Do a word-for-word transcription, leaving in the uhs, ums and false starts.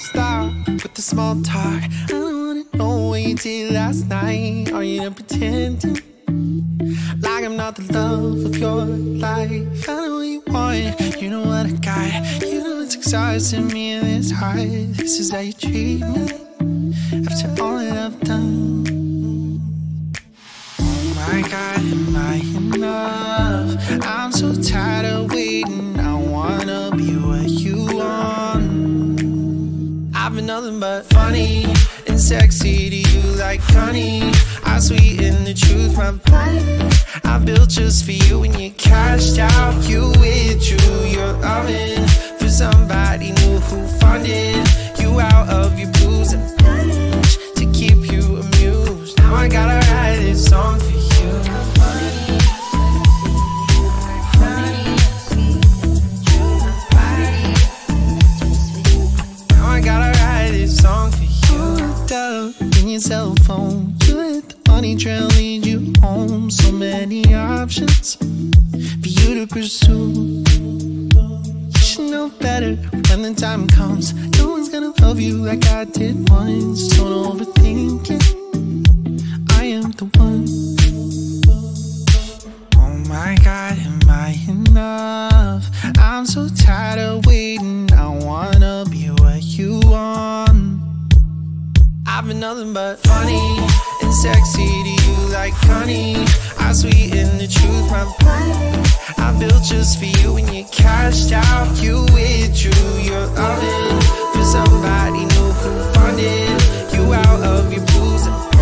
stop with the small talk. I don't wanna know what you did last night. Are you pretending like I'm not the love of your life? I know what you want, you know what I got. You know it's exhausting me and it's hard. This is how you treat me after all that I've done. Oh my God, am I enough? I'm so tired of waiting. I wanna be what you want. I've been nothing but funny and sexy to you like honey. I sweeten the truth, my body I built just for you. When you cashed out, you withdrew your loving for somebody new who funded you out of your blues and managed to keep you amused. Now I gotta write this song for you. Now I gotta write this song for you. Looked up in your cell phone, you let the money trail lead you home. So many options for you to pursue. You should know better when the time comes. No one's gonna love you like I did once. Don't overthink it, I am the one. Oh my God, am I enough? I'm so tired of waiting. I wanna be what you want. I've been nothing but funny and sexy to you like honey. I sweeten the truth, my body I built just for you. When you cashed out, you withdrew your loving for somebody new who funded you out of your blues and